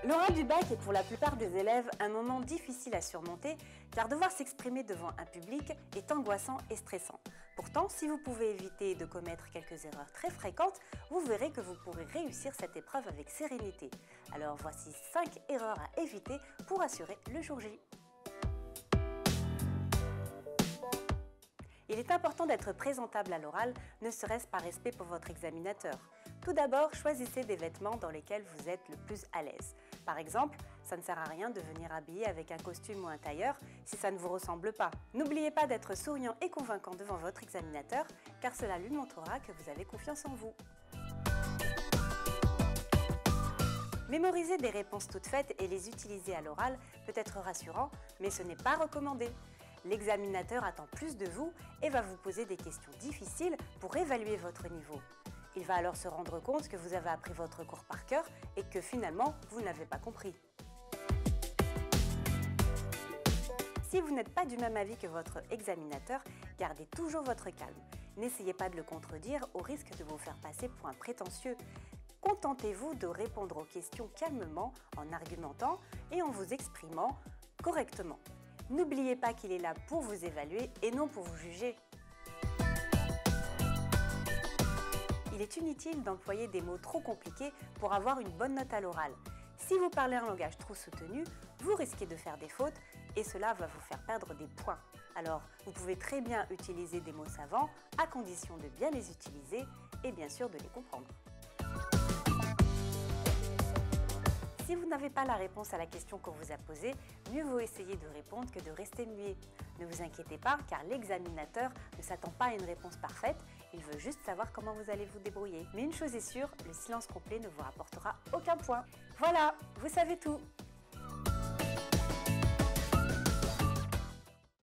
L'oral du bac est pour la plupart des élèves un moment difficile à surmonter car devoir s'exprimer devant un public est angoissant et stressant. Pourtant, si vous pouvez éviter de commettre quelques erreurs très fréquentes, vous verrez que vous pourrez réussir cette épreuve avec sérénité. Alors voici 5 erreurs à éviter pour assurer le jour J. Il est important d'être présentable à l'oral, ne serait-ce par respect pour votre examinateur. Tout d'abord, choisissez des vêtements dans lesquels vous êtes le plus à l'aise. Par exemple, ça ne sert à rien de venir habillé avec un costume ou un tailleur si ça ne vous ressemble pas. N'oubliez pas d'être souriant et convaincant devant votre examinateur, car cela lui montrera que vous avez confiance en vous. Mémoriser des réponses toutes faites et les utiliser à l'oral peut être rassurant, mais ce n'est pas recommandé. L'examinateur attend plus de vous et va vous poser des questions difficiles pour évaluer votre niveau. Il va alors se rendre compte que vous avez appris votre cours par cœur et que finalement, vous n'avez pas compris. Si vous n'êtes pas du même avis que votre examinateur, gardez toujours votre calme. N'essayez pas de le contredire au risque de vous faire passer pour un prétentieux. Contentez-vous de répondre aux questions calmement, en argumentant et en vous exprimant correctement. N'oubliez pas qu'il est là pour vous évaluer et non pour vous juger. Il est inutile d'employer des mots trop compliqués pour avoir une bonne note à l'oral. Si vous parlez un langage trop soutenu, vous risquez de faire des fautes et cela va vous faire perdre des points. Alors, vous pouvez très bien utiliser des mots savants à condition de bien les utiliser et bien sûr de les comprendre. Si vous n'avez pas la réponse à la question qu'on vous a posée, mieux vaut essayer de répondre que de rester muet. Ne vous inquiétez pas car l'examinateur ne s'attend pas à une réponse parfaite, il veut juste savoir comment vous allez vous débrouiller. Mais une chose est sûre, le silence complet ne vous rapportera aucun point. Voilà, vous savez tout!